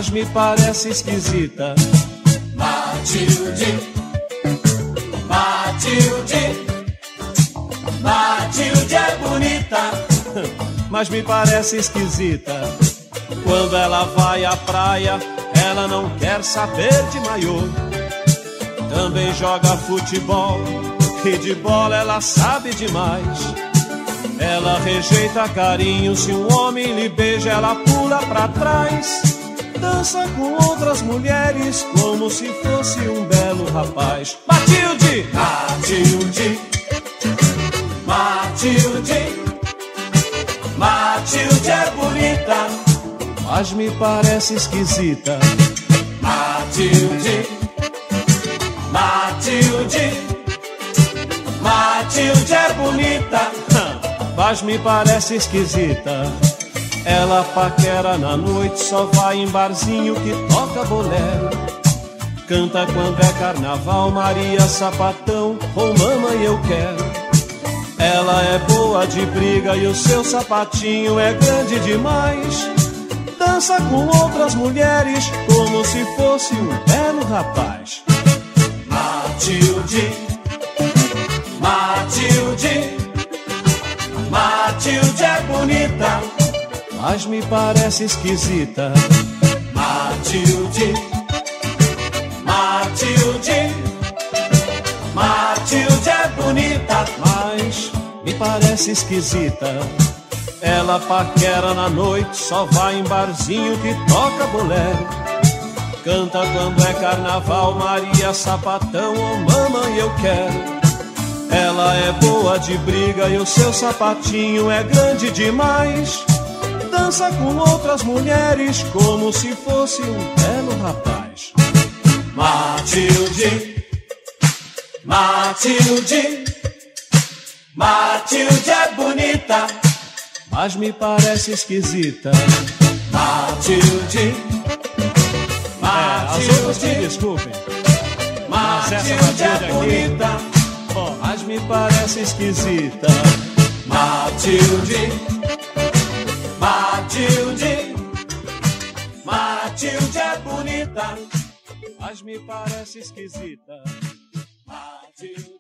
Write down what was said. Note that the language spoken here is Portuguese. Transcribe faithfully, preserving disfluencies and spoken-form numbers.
mas me parece esquisita. Matilde, Matilde, Matilde é bonita, mas me parece esquisita. Quando ela vai à praia, ela não quer saber de maiô. Também joga futebol e de bola ela sabe demais. Ela rejeita carinho, se um homem lhe beija ela pula pra trás. Dança com outras mulheres como se fosse um belo rapaz. Matilde! Matilde, Matilde, Matilde é bonita, mas me parece esquisita. Matilde, Matilde, Matilde é bonita, mas me parece esquisita. Ela paquera na noite, só vai em barzinho que toca bolero. Canta quando é carnaval, Maria Sapatão ou Mamãe Eu Quero. Ela é boa de briga e o seu sapatinho é grande demais. Dança com outras mulheres como se fosse um belo rapaz. Matilde, Matilde, Matilde é bonita, mas me parece esquisita. Matilde, Matilde, Matilde é bonita, mas me parece esquisita. Ela paquera na noite, só vai em barzinho que toca bolero. Canta quando é carnaval, Maria Sapatão ou Mamãe Eu Quero. Ela é boa de briga e o seu sapatinho é grande demais. Dança com outras mulheres como se fosse um belo rapaz. Matilde, Matilde, Matilde é bonita, mas me parece esquisita. Matilde, É, as outras me desculpem, mas essa Matilde é Matilde aqui, bonita, oh, mas me parece esquisita. Matilde, Matilde, Matilde é bonita, Mas me parece esquisita. Matilde.